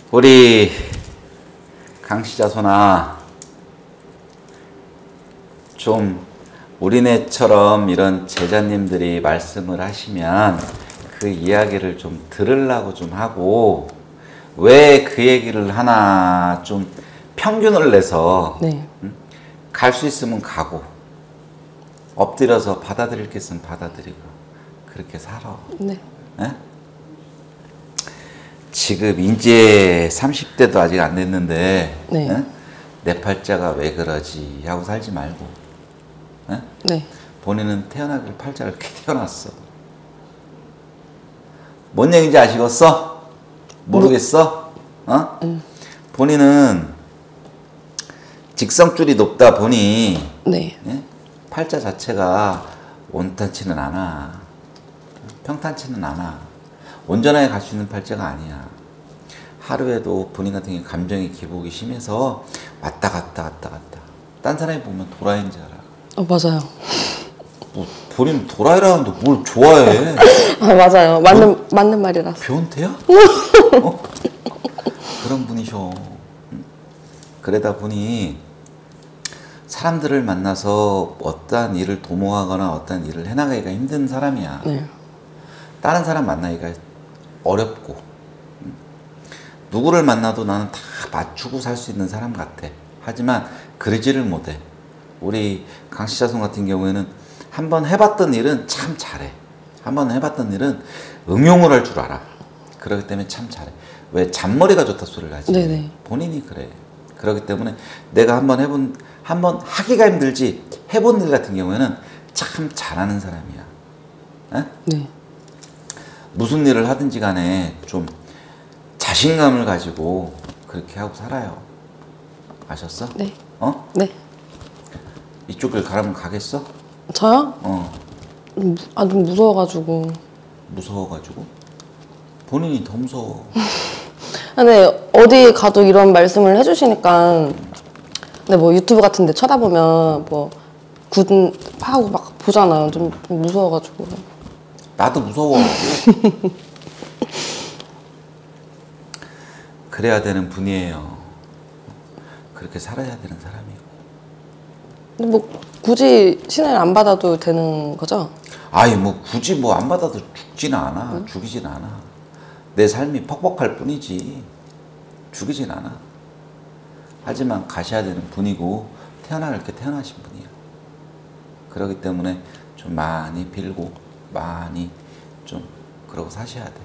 우리 강씨자손아, 좀 우리네처럼 이런 제자님들이 말씀을 하시면 그 이야기를 좀 들으려고 좀 하고, 왜 그 얘기를 하나 좀 평균을 내서 네. 갈 수 있으면 가고, 엎드려서 받아들일 게 있으면 받아들이고, 그렇게 살아. 네. 에? 지금 이제 30대도 아직 안 됐는데, 네. 에? 내 팔자가 왜 그러지 하고 살지 말고, 에? 네. 본인은 태어나길 팔자를 이렇게 태어났어. 뭔 얘기인지 아시겠어? 모르겠어? 어? 본인은 직성줄이 높다 보니, 네. 예? 팔자 자체가 온탄치는 않아. 평탄치는 않아. 온전하게 갈 수 있는 팔자가 아니야. 하루에도 본인 같은 경우 감정의 기복이 심해서 왔다 갔다. 딴 사람이 보면 도라이인 줄 알아. 맞아요. 뭐 본인 도라이라는데 뭘 좋아해? 맞아요. 맞는 말이라서. 변태야? 어? 그런 분이셔. 그러다 보니 사람들을 만나서 어떠한 일을 도모하거나 어떠한 일을 해나가기가 힘든 사람이야. 네. 다른 사람 만나기가 어렵고, 누구를 만나도 나는 다 맞추고 살 수 있는 사람 같아. 하지만 그러지를 못해. 우리 강씨자손 같은 경우에는 한번 해봤던 일은 참 잘해. 한번 해봤던 일은 응용을 할 줄 알아. 그렇기 때문에 참 잘해. 왜 잔머리가 좋다 소리를 하지? 네네. 본인이 그래. 그렇기 때문에 내가 한번 하기가 힘들지, 해본 일 같은 경우에는 참 잘하는 사람이야. 에? 네. 무슨 일을 하든지 간에 좀 자신감을 가지고 그렇게 하고 살아요. 아셨어? 네. 어? 네. 이쪽 길 가라면 가겠어? 저요? 어. 좀 무서워가지고. 무서워가지고? 본인이 더 무서워. 근데 어디 가도 이런 말씀을 해주시니까, 근데 뭐 유튜브 같은 데 쳐다보면 뭐 군 하고 막 보잖아요. 좀 무서워가지고. 나도 무서워. 그래야 되는 분이에요. 그렇게 살아야 되는 사람이고. 근데 뭐 굳이 신뢰를 안 받아도 되는 거죠? 아이 뭐 굳이 뭐 안 받아도 죽지는 않아. 죽이진 않아. 내 삶이 퍽퍽할 뿐이지 죽이진 않아. 하지만 가셔야 되는 분이고 이렇게 태어나신 분이야. 그렇기 때문에 좀 많이 빌고 많이 좀 그러고 사셔야 돼.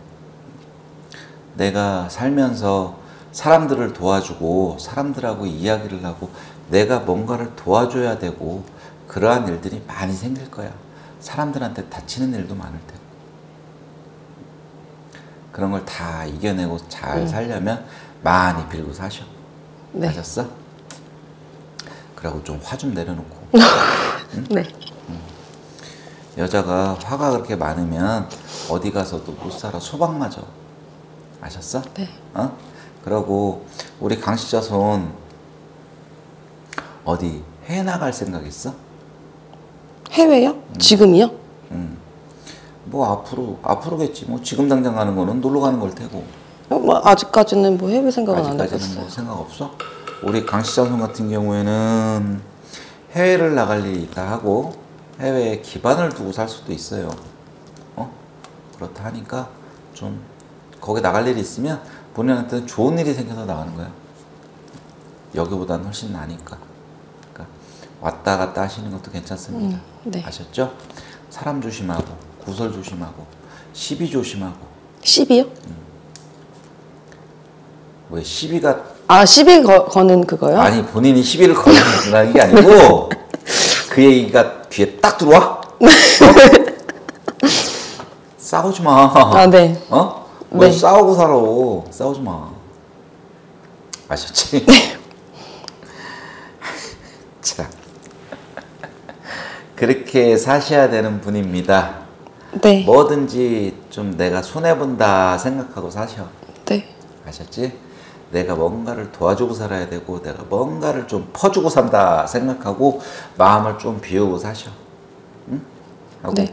내가 살면서 사람들을 도와주고 사람들하고 이야기를 하고 내가 뭔가를 도와줘야 되고 그러한 일들이 많이 생길 거야. 사람들한테 다치는 일도 많을 테고. 그런 걸 다 이겨내고 잘 살려면 많이 빌고 사셔. 네. 아셨어? 그러고 좀 화 좀 내려놓고. 응? 네. 여자가 화가 그렇게 많으면 어디 가서도 못 살아. 소방 맞아. 아셨어? 네. 어? 그러고 우리 강씨자손 어디 해외 나갈 생각 있어? 해외요? 지금이요? 뭐 앞으로겠지. 뭐 지금 당장 가는 거는 놀러 가는 걸 테고. 뭐 아직까지는 뭐 해외 생각은 안 아직까지는 해봤어요. 뭐 생각 없어? 우리 강씨자손 같은 경우에는 해외를 나갈 일이 있다 하고 해외에 기반을 두고 살 수도 있어요. 어? 그렇다 하니까 좀 거기 나갈 일이 있으면 본인한테는 좋은 일이 생겨서 나가는 거야. 여기보다는 훨씬 나니까. 그러니까 왔다 갔다 하시는 것도 괜찮습니다. 네. 아셨죠? 사람 조심하고 구설 조심하고 시비 조심하고. 10이요? 왜 시비가 시비 거는 그거요? 아니 본인이 시비를 거는 게 아니고 그 얘기가 귀에 딱 들어와? 어? 싸우지 마. 네. 어? 왜 네. 싸우고 살아? 싸우지 마. 아셨지? 자, 그렇게 사셔야 되는 분입니다. 네. 뭐든지 좀 내가 손해본다 생각하고 사셔. 네. 아셨지? 내가 뭔가를 도와주고 살아야 되고 내가 뭔가를 좀 퍼주고 산다 생각하고 마음을 좀 비우고 사셔. 응? 하고 네.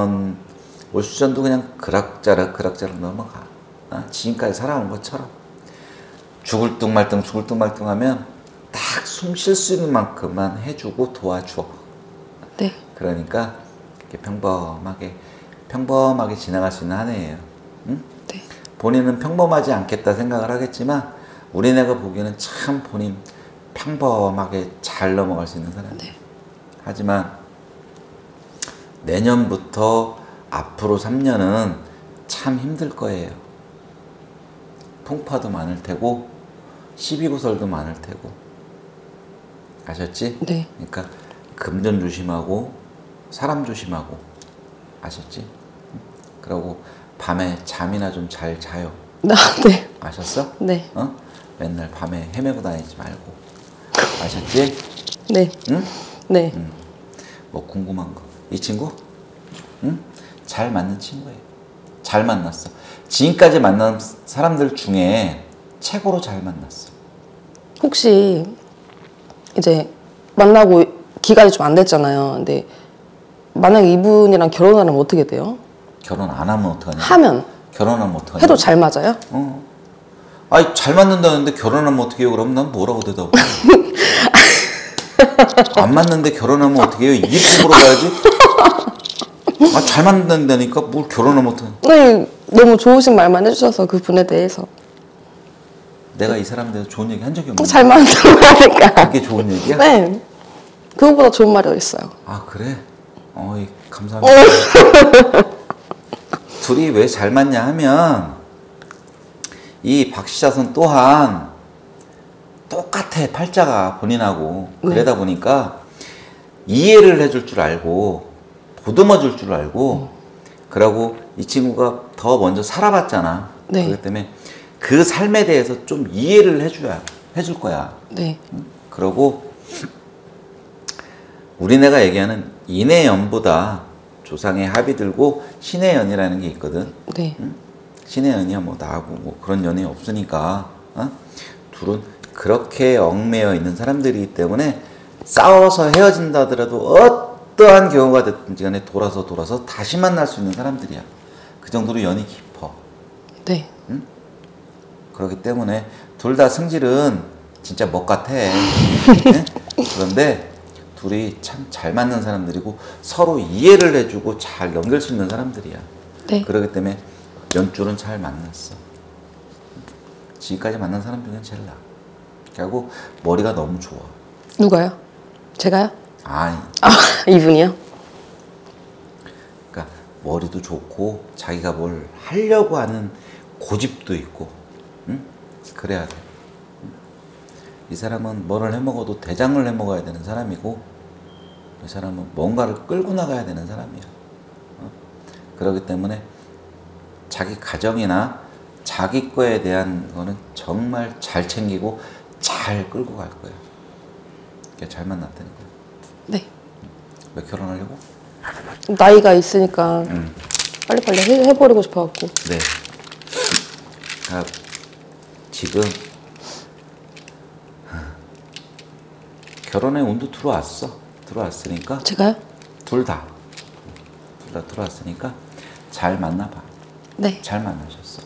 올수전도 그냥 그락자락 넘어가. 지금까지 살아온 것처럼 죽을 둥 말 둥 죽을 둥 말 둥 하면 딱 숨 쉴 수 있는 만큼만 해주고 도와줘. 네. 그러니까 이렇게 평범하게 지나갈 수 있는 한 해예요. 응? 네. 본인은 평범하지 않겠다 생각을 하겠지만 우리네가 보기에는 참 본인 평범하게 잘 넘어갈 수 있는 사람이에요. 네. 하지만 내년부터 앞으로 3년은 참 힘들 거예요. 풍파도 많을 테고 시비구설도 많을 테고. 아셨지? 네. 그러니까 금전 조심하고 사람 조심하고. 아셨지? 그러고 밤에 잠이나 좀 잘 자요. 네. 아셨어? 네. 어? 맨날 밤에 헤매고 다니지 말고. 아셨지? 네. 응? 네. 뭐 궁금한 거. 이 친구? 응? 잘 맞는 친구예요. 잘 만났어. 지금까지 만난 사람들 중에 최고로 잘 만났어. 혹시 이제 만나고 기간이 좀 안 됐잖아요. 근데 만약에 이분이랑 결혼하면 어떻게 돼요? 결혼 안 하면 어떡하냐? 하면 결혼하면 어떡하냐? 해도 잘 맞아요? 어. 아니 잘 맞는다는데 결혼하면 어떻게 해요? 그럼 난 뭐라고 대답해? 안 맞는데 결혼하면 어떻게 해요? 이게 물어봐야지. 아, 잘 맞는다니까 뭘 결혼하면 어떡해? 네, 너무 좋으신 말만 해주셔서 그 분에 대해서 내가 이 사람에 대해서 좋은 얘기 한 적이 없는데. 잘 맞는다고 하니까. 그게 좋은 얘기야? 네, 그거보다 좋은 말이 어딨어요. 아 그래? 어이 감사합니다. 둘이 왜 잘 맞냐 하면 이 박씨자손 또한 똑같아 팔자가 본인하고. 그러다 보니까 이해를 해줄 줄 알고 보듬어 줄 줄 알고 그러고 이 친구가 더 먼저 살아봤잖아. 네. 그렇기 때문에 그 삶에 대해서 좀 이해를 해줄 거야. 네, 그러고 우리네가 얘기하는 인해연보다 조상의 합이 들고 신의 연이라는 게 있거든. 네, 신의 연이야 뭐 나하고 뭐 그런 연이 없으니까 둘은 그렇게 얽매여 있는 사람들이기 때문에 싸워서 헤어진다 하더라도 어떠한 경우가 됐든지 간에 돌아서 다시 만날 수 있는 사람들이야. 그 정도로 연이 깊어. 네, 그렇기 때문에 둘 다 성질은 진짜 멋 같아. 네? 그런데 둘이 참 잘 맞는 사람들이고 서로 이해를 해주고 잘 연결 수 있는 사람들이야. 네. 그렇기 때문에 연줄은 잘 만났어. 지금까지 만난 사람 중에 제일 나아. 그리고 머리가 너무 좋아. 누가요? 제가요? 아니, 아, 이분이요? 그러니까 머리도 좋고 자기가 뭘 하려고 하는 고집도 있고, 응? 그래야 돼. 이 사람은 뭐를 해먹어도 대장을 해먹어야 되는 사람이고, 이 사람은 뭔가를 끌고 나가야 되는 사람이야. 그렇기 때문에 자기 가정이나 자기 거에 대한 거는 정말 잘 챙기고 잘 끌고 갈 거야. 그게 잘 만났다는 거야. 네. 왜 결혼하려고? 나이가 있으니까 빨리빨리 해버리고 싶어갖고. 네. 아, 지금 결혼의 운도 들어왔으니까 제가요? 둘 다 들어왔으니까 잘 만나봐. 네. 잘 만나셨어.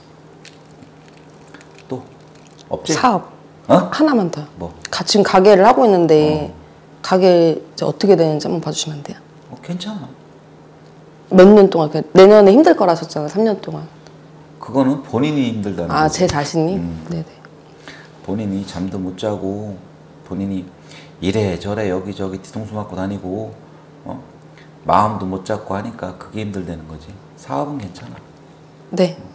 또 없지? 사업. 어? 하나만 더. 뭐? 지금 가게를 하고 있는데 가게 이제 어떻게 되는지 한번 봐주시면 안 돼요? 괜찮아. 몇 년 동안, 내년에 힘들 거라 하셨잖아요. 3년 동안. 그거는 본인이 힘들다는 아, 거지. 제 자신이? 네네. 본인이 잠도 못 자고 본인이 이래저래 여기저기 뒤통수 맞고 다니고 마음도 못 잡고 하니까 그게 힘들다는 거지. 사업은 괜찮아. 네.